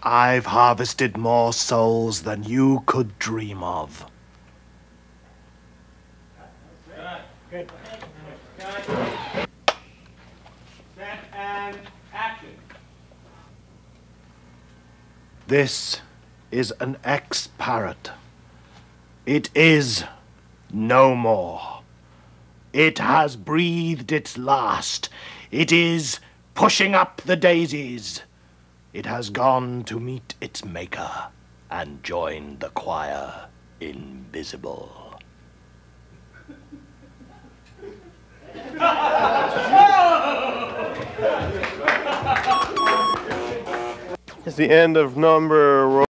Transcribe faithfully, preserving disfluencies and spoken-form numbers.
I've harvested more souls than you could dream of. Good. Set and action. This is an ex-parrot. It is no more. It has breathed its last. It is pushing up the daisies. It has gone to meet its maker and join the choir invisible. It's the end of number